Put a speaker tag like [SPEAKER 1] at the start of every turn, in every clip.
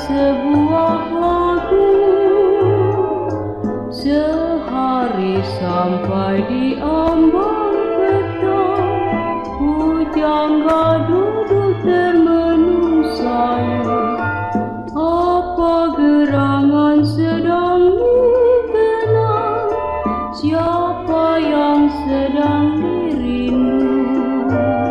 [SPEAKER 1] sebuah lagu. Sehari sampai di ambang petang, pujangga duduk termenung sayu. Apa gerangan sedang dikenang? Siapa yang sedang dirindu?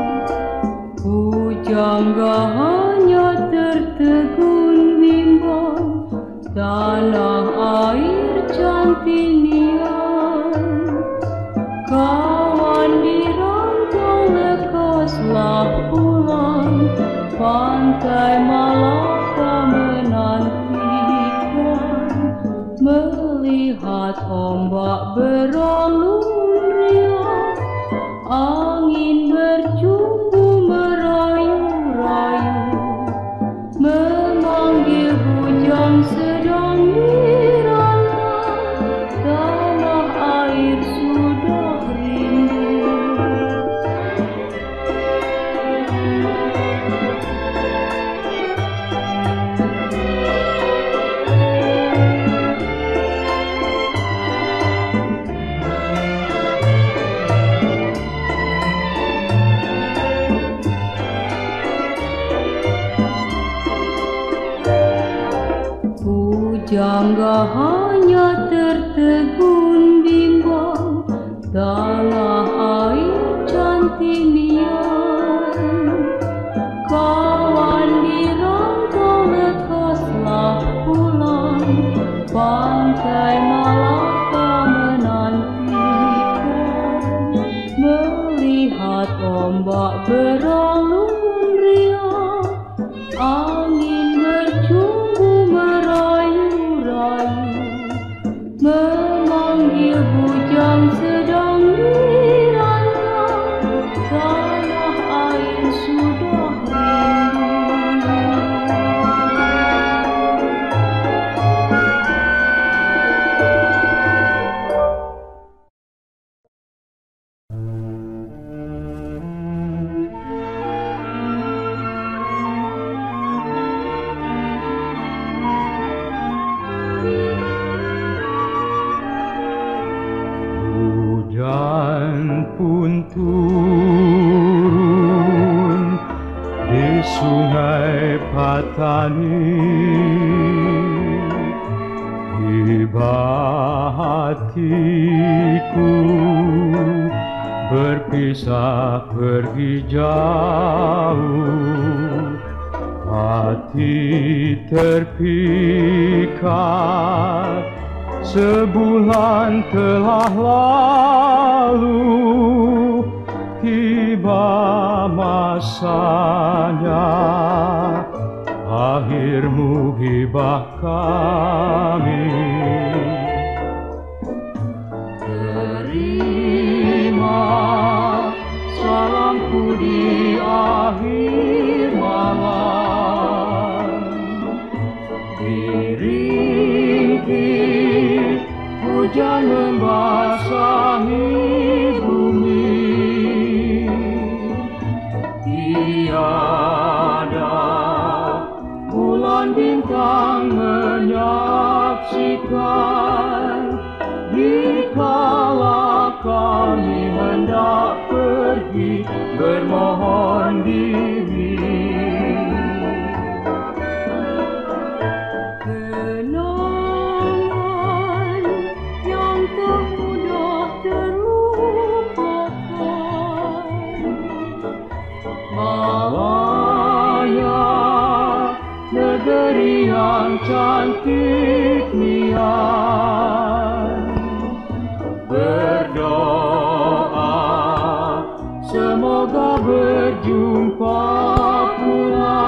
[SPEAKER 1] Pujangga hanya tertegun bimbang, tanah air cantik nian. Kawan di rantau lekaslah pulang, pantai Malaka menantikan, melihat ombak beralun riang, angin bercumbu merayu-rayu, memanggil bujang sedang dirana, tanah air sudah rindu. Pujangga hanya tertegun bimbang, tanah air cantik nian. Kawan di rantau lekaslah pulang, pantai Malaka menantikan, melihat ombak beralun riang, angin bercumbu merayu-rayu, memanggil bujang sedang dirana, tanah air sudah rindu.
[SPEAKER 2] Hujan pun turun di sungai Patani, tiba hatiku berpisah pergi jauh, hati terpikat. Sebulan telah lalu, tiba masanya akhir muhibah kami.
[SPEAKER 1] Terima salamku di akhir malam, diringkih hujan membasahi bumi. Tiada bulan bintang menyaksikan, dikala kami hendak pergi bermohon diri. Kenangan yang tak mudah terlupakan, Malaya negeri yang cantik nian. Berdoa semoga berjumpa pula,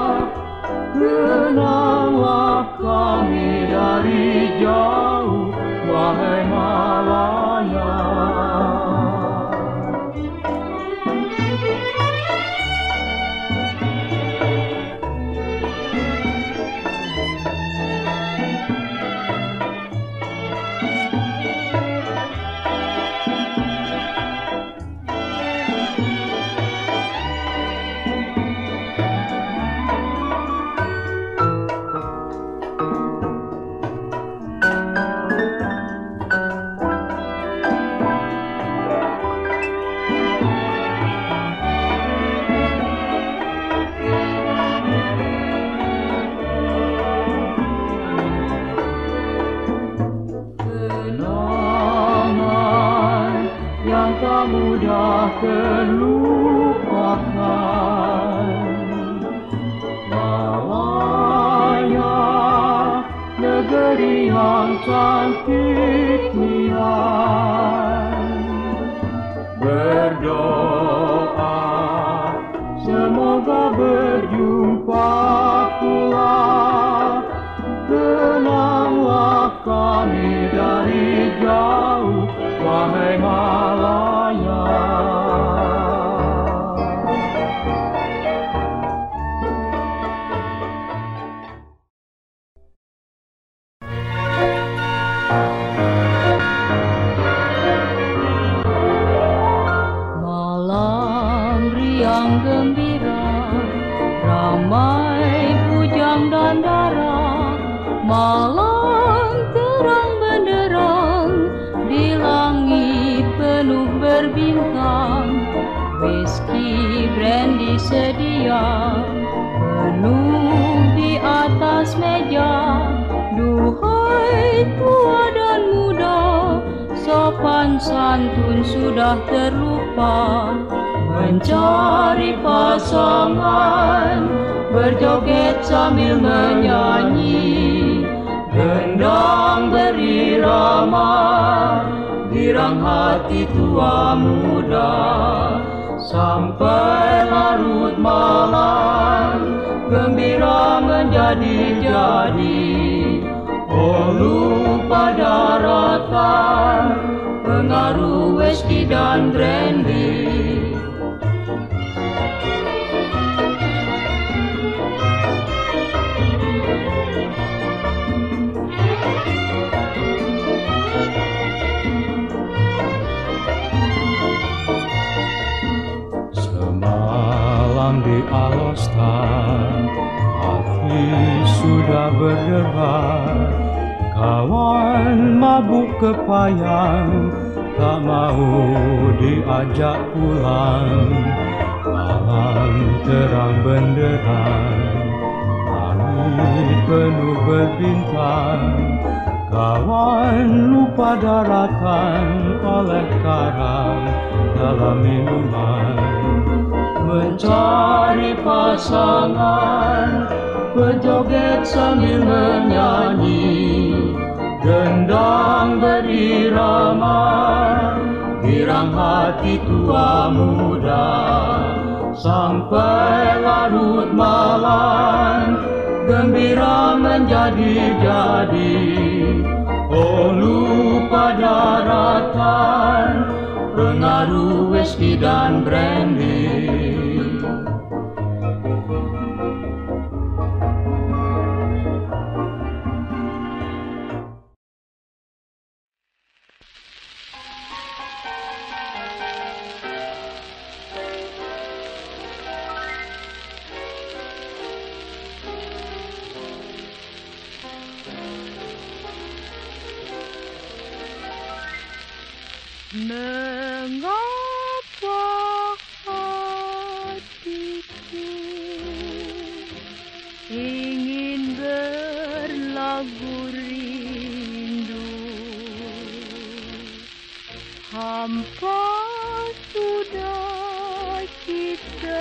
[SPEAKER 1] kenanglah kami dari jauh, wahai Malaya. tak mudah terlupakan. Malaya, negeri yang cantik nian. Berdoa semoga berjumpa pula. Kenanglah kami dari jauh, wahai Malaya.
[SPEAKER 3] Malam riang gembira, ramai bujang dan dara. Malam terang benderang, di langit penuh berbintang. Whisky brandy sedia, penuh di atas meja. Duhai tua dan muda, sopan santun sudah terlupa. Mencari pasangan, berjoget sambil menyanyi. Gendang berirama, girang hati tua muda. Sampai larut malam, gembira menjadi-jadi. Oh lupa daratan, pengaruh whisky dan brandy.
[SPEAKER 2] Semalam di Alostar, hati sudah berdebar. Kawan mabuk kepayang, tak mau diajak pulang. Malam terang benderang, langit penuh berbintang. Kawan lupa daratan oleh karang dalam minuman. Mencari pasangan, berjoget sambil menyanyi. Gendang berirama, girang hati tua muda. Sampai larut malam, gembira menjadi-jadi. Oh lupa daratan, pengaruh whisky dan brandy.
[SPEAKER 3] Mengapa hatiku ingin berlagu rindu? Hampa sudah kita,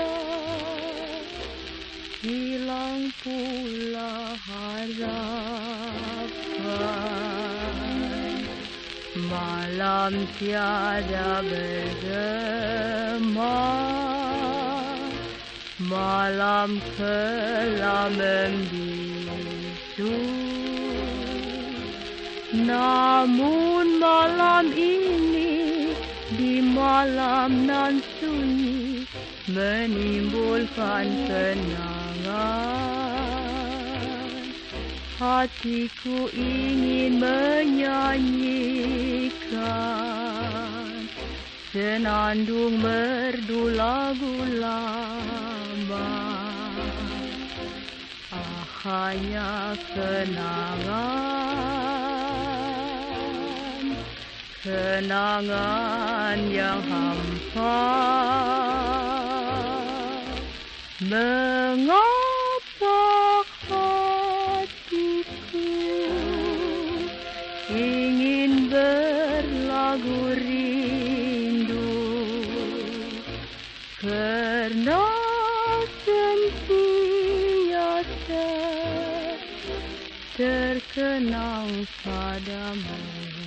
[SPEAKER 3] hilang pula harapan. Malam tiada bergema, malam kelam membisu. Namun malam ini, di malam nan sunyi, menimbulkan kenangan. Hatiku ingin menyanyikan senandung merdu lagu lama. Hanya kenangan, kenangan yang hampa. Mengapa hatiku ingin berlagu rindu? Karena sentiasa terkenang padamu.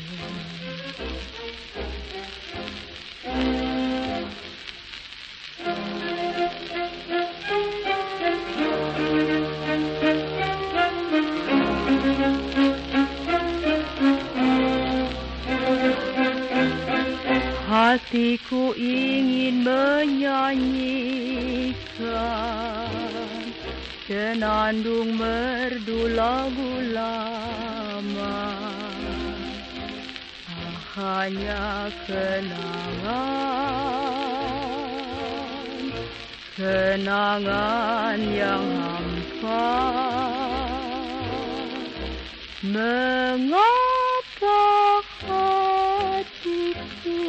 [SPEAKER 3] Hatiku ingin menyanyikan senandung merdu lagu lama, hanya kenangan, kenangan yang hampa. Mengapa hatiku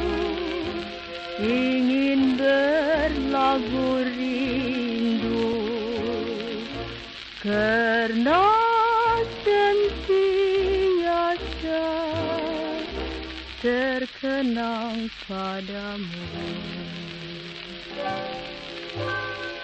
[SPEAKER 3] ingin berlagu rindu, karena sentiasa terkenang padamu.